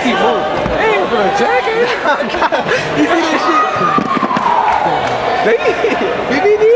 keep moving. Ain't for a jacket. You see this shit? They